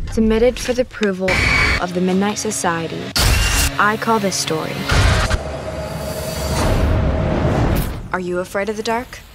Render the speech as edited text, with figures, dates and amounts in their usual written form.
Submitted for the approval of the Midnight Society. I call this story. Are you afraid of the dark?